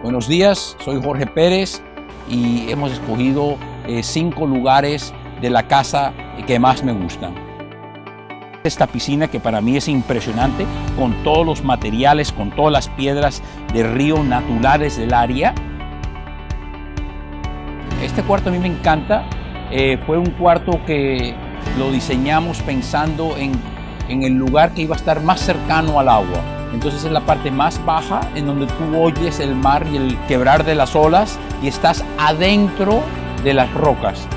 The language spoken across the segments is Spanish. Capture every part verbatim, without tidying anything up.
Buenos días, soy Jorge Pérez y hemos escogido eh, cinco lugares de la casa que más me gustan. Esta piscina que para mí es impresionante, con todos los materiales, con todas las piedras de río naturales del área. Este cuarto a mí me encanta. Eh, fue un cuarto que lo diseñamos pensando en, en el lugar que iba a estar más cercano al agua. Entonces es la parte más baja en donde tú oyes el mar y el quebrar de las olas y estás adentro de las rocas.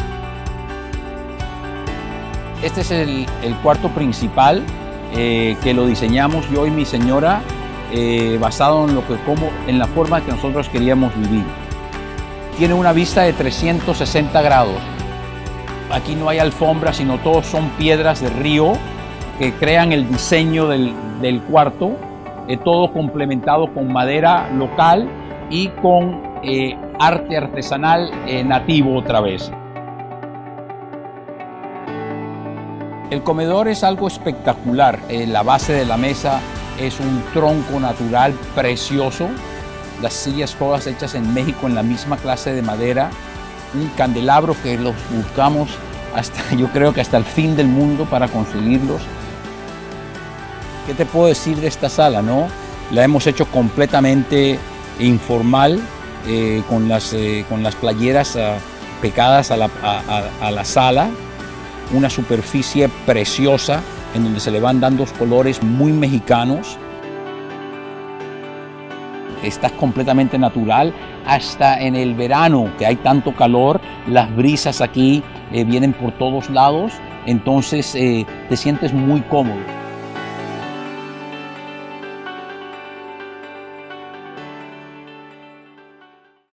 Este es el, el cuarto principal eh, que lo diseñamos yo y mi señora eh, basado en, lo que, como, en la forma que nosotros queríamos vivir. Tiene una vista de trescientos sesenta grados. Aquí no hay alfombra, sino todos son piedras de río que crean el diseño del, del cuarto, eh, todo complementado con madera local y con eh, arte artesanal eh, nativo otra vez. El comedor es algo espectacular. Eh, la base de la mesa es un tronco natural precioso. Las sillas todas hechas en México en la misma clase de madera. Un candelabro que los buscamos hasta, yo creo que hasta el fin del mundo para conseguirlos. ¿Qué te puedo decir de esta sala, no? La hemos hecho completamente informal, eh, con, las, eh, con las playeras uh, pegadas a la, a, a, a la sala. Una superficie preciosa en donde se le van dando colores muy mexicanos. Está completamente natural. Hasta en el verano, que hay tanto calor, las brisas aquí eh, vienen por todos lados, entonces eh, te sientes muy cómodo.